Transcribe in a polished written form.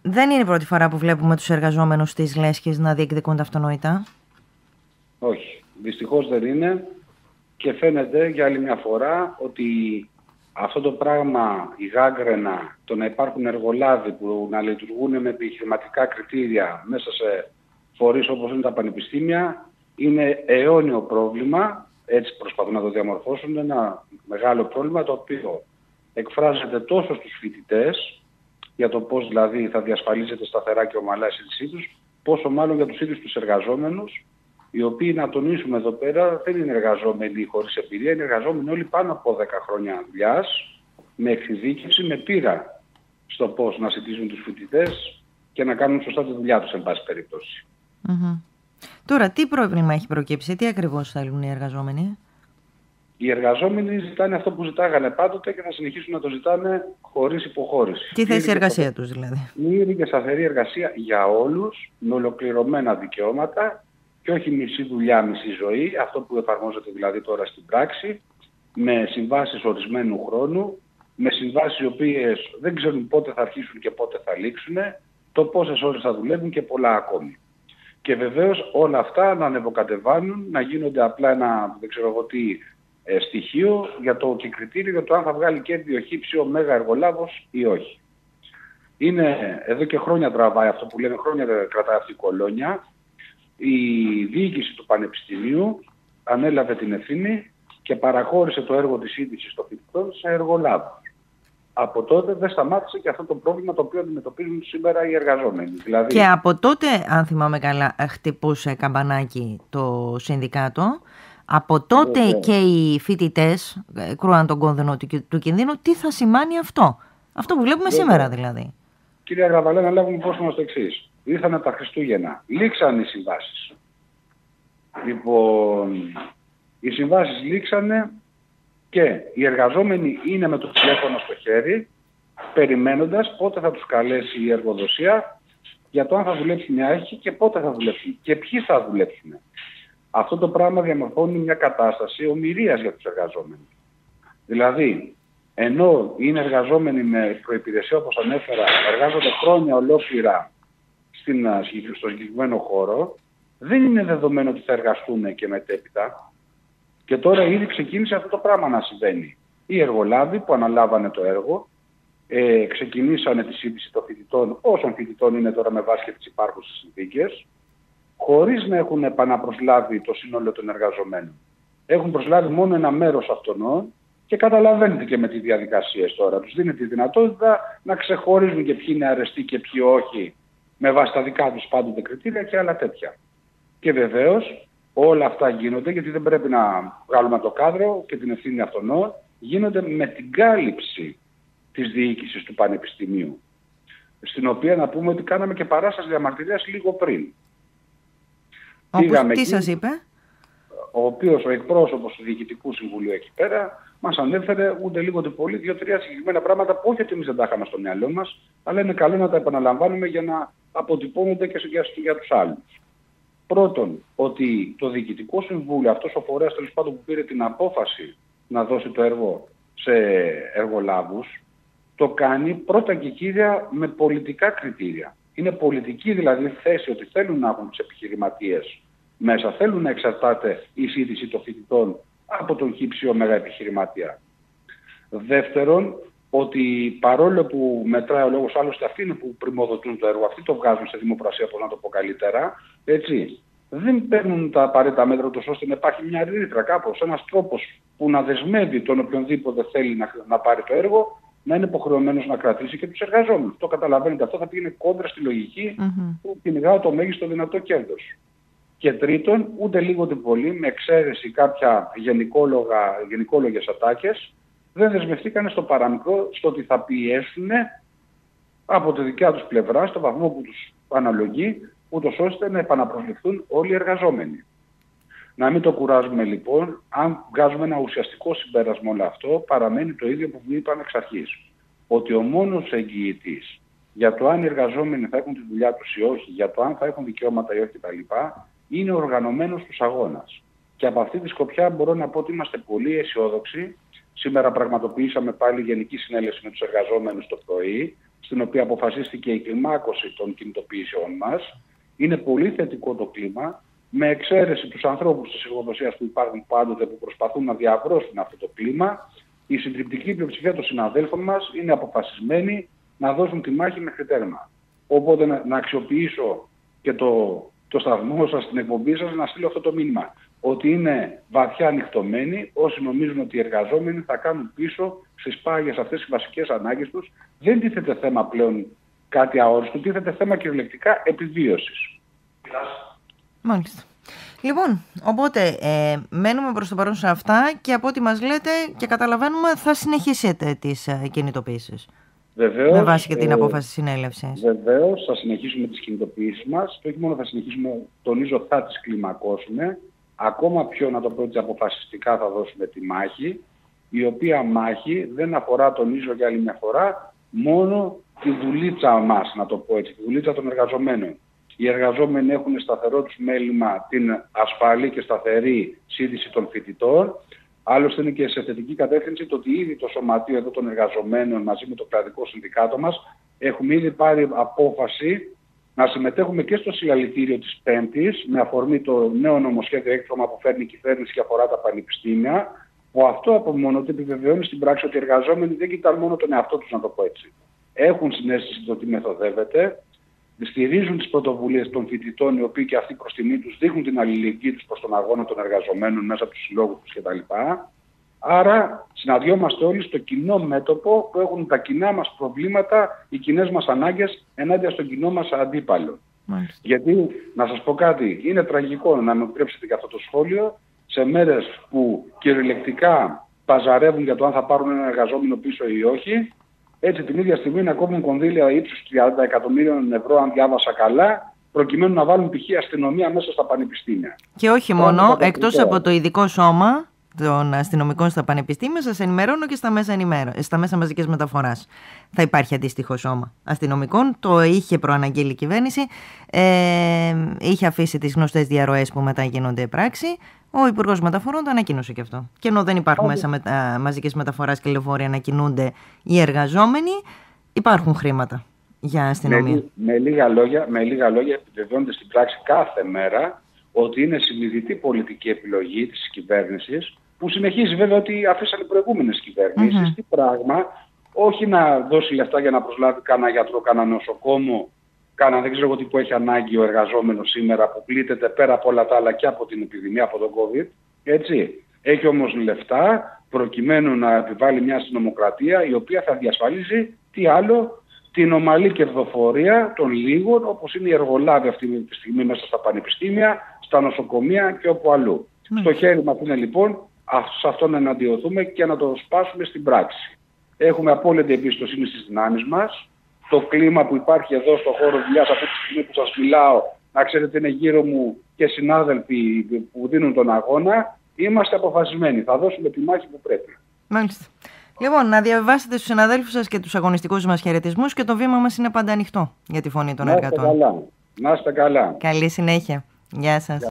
Δεν είναι η πρώτη φορά που βλέπουμε τους εργαζόμενους στις λέσχες να διεκδικούν τα αυτονόητα. Όχι, δυστυχώς δεν είναι και φαίνεται για άλλη μια φορά ότι αυτό το πράγμα, η γάγκρενα, το να υπάρχουν εργολάβοι που να λειτουργούν με επιχειρηματικά κριτήρια μέσα σε φορείς όπως είναι τα πανεπιστήμια, είναι αιώνιο πρόβλημα, έτσι προσπαθούν να το διαμορφώσουν, ένα μεγάλο πρόβλημα το οποίο εκφράζεται τόσο στους φοιτητές, για το πώς δηλαδή θα διασφαλίζεται σταθερά και ομαλά η σύντησή τους, πόσο μάλλον για τους ίδιους τους εργαζόμενους, οι οποίοι, να τονίσουμε εδώ πέρα, δεν είναι εργαζόμενοι χωρίς εμπειρία, είναι εργαζόμενοι όλοι πάνω από 10 χρόνια δουλειάς, με εξειδίκευση, με πείρα στο πώς να συντηρήσουν τους φοιτητές και να κάνουν σωστά τη δουλειά τους, εν πάση περιπτώσει. Τώρα, τι πρόβλημα έχει προκύψει, τι ακριβώς θέλουν οι εργαζόμενοι? Οι εργαζόμενοι ζητάνε αυτό που ζητάγανε πάντοτε και θα συνεχίσουν να το ζητάνε χωρίς υποχώρηση. Τι θέση εργασία τους δηλαδή? Πλήρη και σταθερή εργασία για όλους, με ολοκληρωμένα δικαιώματα και όχι μισή δουλειά, μισή ζωή, αυτό που εφαρμόζεται δηλαδή τώρα στην πράξη, με συμβάσεις ορισμένου χρόνου, με συμβάσεις οι οποίες δεν ξέρουν πότε θα αρχίσουν και πότε θα λήξουν, το πόσες ώρες θα δουλεύουν και πολλά ακόμη. Και βεβαίως όλα αυτά να ανεβοκατεβάνουν, να γίνονται απλά ένα, δεν ξέρω εγώ τι, στοιχείο για το και κριτήριο για το αν θα βγάλει κέρδη ο χύψη ο μέγα εργολάβος ή όχι. Είναι εδώ και χρόνια τραβάει αυτό που λέμε, χρόνια κρατάει αυτή η κολόνια. Η διοίκηση του Πανεπιστημίου ανέλαβε την ευθύνη και παραχώρησε το έργο της σύντησης των φοιτητών σε εργολάβους. Από τότε δεν σταμάτησε και αυτό το πρόβλημα το οποίο αντιμετωπίζουν σήμερα οι εργαζόμενοι. Δηλαδή... Και από τότε, αν θυμάμαι καλά, χτυπούσε καμπανάκι το συνδικάτο. Από τότε και οι φοιτητές κρούαν τον κόδωνο του κινδύνου. Τι θα σημάνει αυτό? Αυτό που βλέπουμε σήμερα δηλαδή. Κύριε Γραβαλέ, να λάβουμε υπόψη μας το εξής. Ήρθανε τα Χριστούγεννα. Λήξαν οι συμβάσεις. Λοιπόν, οι συμβάσεις λήξανε και οι εργαζόμενοι είναι με το τηλέφωνο στο χέρι, περιμένοντας πότε θα τους καλέσει η εργοδοσία για το αν θα δουλέψει μια έχει και πότε θα δουλέψει και ποιοι θα δουλέψουν. Αυτό το πράγμα διαμορφώνει μια κατάσταση ομηρίας για τους εργαζόμενους. Δηλαδή, ενώ είναι εργαζόμενοι με προϋπηρεσία, όπως ανέφερα, εργάζονται χρόνια ολόκληρα στο συγκεκριμένο χώρο, δεν είναι δεδομένο ότι θα εργαστούν και μετέπειτα. Και τώρα ήδη ξεκίνησε αυτό το πράγμα να συμβαίνει. Οι εργολάβοι που αναλάβανε το έργο, ξεκινήσανε τη σύντηση των φοιτητών, όσων φοιτητών είναι τώρα με βάση και τις υπάρχουσες συνθήκες, χωρίς να έχουν επαναπροσλάβει το σύνολο των εργαζομένων. Έχουν προσλάβει μόνο ένα μέρος αυτών και καταλαβαίνετε και με τις διαδικασίες τώρα. Τους δίνει τη δυνατότητα να ξεχωρίζουν και ποιοι είναι αρεστοί και ποιοι όχι, με βάση τα δικά τους πάντοτε κριτήρια και άλλα τέτοια. Και βεβαίως όλα αυτά γίνονται, γιατί δεν πρέπει να βγάλουμε το κάδρο και την ευθύνη αυτών, γίνονται με την κάλυψη της διοίκησης του Πανεπιστημίου, στην οποία να πούμε ότι κάναμε και παράσταση διαμαρτυρίας λίγο πριν. Τι σας είπε? Ο εκπρόσωπος του Διοικητικού Συμβουλίου εκεί πέρα μας ανέφερε ούτε λίγο ούτε πολύ 2-3 συγκεκριμένα πράγματα που όχι ότι εμείς δεν τα είχαμε στο μυαλό μας, αλλά είναι καλό να τα επαναλαμβάνουμε για να αποτυπώνονται και για τους άλλους. Πρώτον, ότι το Διοικητικό Συμβούλιο, αυτός ο φορέας τέλος πάντων που πήρε την απόφαση να δώσει το έργο σε εργολάβους, το κάνει πρώτα και κύρια με πολιτικά κριτήρια. Είναι πολιτική δηλαδή θέση ότι θέλουν να έχουν τους επιχειρηματίες μέσα, θέλουν να εξαρτάται η σύντηση των φοιτητών από τον χύψιο μέγα επιχειρηματία. Δεύτερον, ότι παρόλο που μετράει ο λόγος, άλλωστε αυτοί είναι που πρημοδοτούν το έργο, αυτοί το βγάζουν σε δημοπρασία, πώς να το πω καλύτερα, έτσι, δεν παίρνουν τα απαραίτητα μέτρα τους ώστε να υπάρχει μια ρήτρα κάπως, ένας τρόπος που να δεσμεύει τον οποιονδήποτε θέλει να πάρει το έργο, να είναι υποχρεωμένος να κρατήσει και τους εργαζόμενους. Το καταλαβαίνετε, αυτό θα πήγαινε κόντρα στη λογική που κυνηγάω το μέγιστο δυνατό κέρδος. Και τρίτον, ούτε λίγο ούτε πολύ, με εξαίρεση κάποια γενικόλογες ατάκες, δεν δεσμευτήκανε στο παραμικρό στο ότι θα πιέσουν από τη δικιά τους πλευρά, στο βαθμό που τους αναλογεί, ούτως ώστε να επαναπροσληφθούν όλοι οι εργαζόμενοι. Να μην το κουράζουμε λοιπόν, αν βγάζουμε ένα ουσιαστικό συμπέρασμα όλο αυτό, παραμένει το ίδιο που είπαμε εξ αρχής. Ότι ο μόνος εγγυητής για το αν οι εργαζόμενοι θα έχουν τη δουλειά τους ή όχι, για το αν θα έχουν δικαιώματα ή όχι κτλ., είναι ο οργανωμένος τους αγώνας. Και από αυτή τη σκοπιά μπορώ να πω ότι είμαστε πολύ αισιόδοξοι. Σήμερα πραγματοποιήσαμε πάλι γενική συνέλευση με τους εργαζόμενους το πρωί. στην οποία αποφασίστηκε η κλιμάκωση των κινητοποιήσεων μας. Είναι πολύ θετικό το κλίμα, με εξαίρεση τους ανθρώπους της εργοδοσίας που υπάρχουν πάντοτε, που προσπαθούν να διαβρώσουν αυτό το κλίμα. Η συντριπτική πλειοψηφία των συναδέλφων μας είναι αποφασισμένοι να δώσουν τη μάχη μέχρι τέρμα. Οπότε να αξιοποιήσω και το σταθμό σας, την εκπομπή σας, να στείλω αυτό το μήνυμα. Ότι είναι βαθιά ανοιχτωμένοι όσοι νομίζουν ότι οι εργαζόμενοι θα κάνουν πίσω στις πάγιες αυτές τις βασικές ανάγκες τους. Δεν τίθεται θέμα πλέον κάτι αόριστο, τίθεται θέμα κυριολεκτικά επιβίωσης. Μάλιστα. Λοιπόν, οπότε μένουμε προς το παρόν σε αυτά και από ό,τι μας λέτε και καταλαβαίνουμε θα συνεχίσετε τις κινητοποιήσεις. Βεβαίως, με βάση και την απόφαση συνέλευσης. Βεβαίως, θα συνεχίσουμε τις κινητοποιήσεις μας και όχι μόνο θα συνεχίσουμε, τονίζω, θα τις κλιμακώσουμε. Ακόμα πιο, να το πω έτσι, αποφασιστικά θα δώσουμε τη μάχη, η οποία μάχη δεν αφορά, τονίζω για άλλη μια φορά, μόνο τη δουλίτσα μας, να το πω έτσι, τη δουλίτσα των εργαζομένων. Οι εργαζόμενοι έχουν σταθερό τους μέλημα την ασφαλή και σταθερή σύντηση των φοιτητών. Άλλωστε είναι και σε θετική κατεύθυνση το ότι ήδη το Σωματείο εδώ των Εργαζομένων μαζί με το κρατικό συνδικάτο μας έχουμε ήδη πάρει απόφαση να συμμετέχουμε και στο συλλαλητήριο της Πέμπτης με αφορμή το νέο νομοσχέδιο έκδομα που φέρνει η κυβέρνηση και αφορά τα πανεπιστήμια, που αυτό από μόνο του επιβεβαιώνει στην πράξη ότι οι εργαζόμενοι δεν κοιτάνε μόνο τον εαυτό τους, να το πω έτσι. Έχουν συνέστηση το τι μεθοδεύεται, στηρίζουν τις πρωτοβουλίες των φοιτητών, οι οποίοι και αυτοί προς τιμή τους δείχνουν την αλληλεγγύη τους προς τον αγώνα των εργαζομένων μέσα από τους συλλόγους τους κτλ. Άρα συναντιόμαστε όλοι στο κοινό μέτωπο που έχουν τα κοινά μας προβλήματα, οι κοινές μας ανάγκες ενάντια στον κοινό μας αντίπαλο. Μάλιστα. Γιατί, να σας πω κάτι, είναι τραγικό να με επιτρέψετε και αυτό το σχόλιο, σε μέρες που κυριολεκτικά παζαρεύουν για το αν θα πάρουν ένα εργαζόμενο πίσω ή όχι, έτσι την ίδια στιγμή να κόβουν κονδύλια ύψους 30 εκατομμύριων ευρώ, αν διάβασα καλά, προκειμένου να βάλουν π.χ. αστυνομία μέσα στα πανεπιστήμια. Και όχι μόνο, εκτός από το ειδικό σώμα των αστυνομικών στα πανεπιστήμια, σας ενημερώνω και στα μέσα μαζικής μεταφοράς. Θα υπάρχει αντίστοιχο σώμα αστυνομικών. Το είχε προαναγγείλει η κυβέρνηση. Είχε αφήσει τις γνωστές διαρροές που μετά γίνονται πράξη. Ο Υπουργός Μεταφορών το ανακοίνωσε και αυτό. Και ενώ δεν υπάρχουν μέσα μαζικής μεταφοράς και λεωφορεία να κινούνται οι εργαζόμενοι, υπάρχουν χρήματα για αστυνομία. Με λίγα λόγια επιβεβαιώνεται στην πράξη κάθε μέρα ότι είναι συνειδητή πολιτική επιλογή της κυβέρνησης, που συνεχίζει βέβαια ότι αφήσαν οι προηγούμενες κυβερνήσεις. Τι πράγμα, όχι να δώσει λεφτά για να προσλάβει κανένα γιατρό, κανένα νοσοκόμο, κανένα δεν ξέρω εγώ τι που έχει ανάγκη ο εργαζόμενος σήμερα που πλήττεται πέρα από όλα τα άλλα και από την επιδημία, από τον COVID. Έτσι. Έχει όμως λεφτά προκειμένου να επιβάλλει μια συνομοκρατία η οποία θα διασφαλίζει τι άλλο, την ομαλή κερδοφορία των λίγων, όπως είναι οι εργολάβοι αυτή τη στιγμή μέσα στα πανεπιστήμια, στα νοσοκομεία και όπου αλλού. Στο χέρι μας είναι λοιπόν σε αυτό να εναντιωθούμε και να το σπάσουμε στην πράξη. Έχουμε απόλυτη εμπιστοσύνη στις δυνάμεις μας. Το κλίμα που υπάρχει εδώ στο χώρο δουλειάς αυτή τη στιγμή που σας μιλάω, να ξέρετε είναι γύρω μου και συνάδελφοι που δίνουν τον αγώνα. Είμαστε αποφασισμένοι. Θα δώσουμε τη μάχη που πρέπει. Μάλιστα. Λοιπόν, να διαβάσετε στους συναδέλφους σας και τους αγωνιστικούς μας χαιρετισμούς και το βήμα μας είναι πάντα ανοιχτό για τη φωνή των εργατών. Να είστε καλά. Καλή συνέχεια. Γεια σας.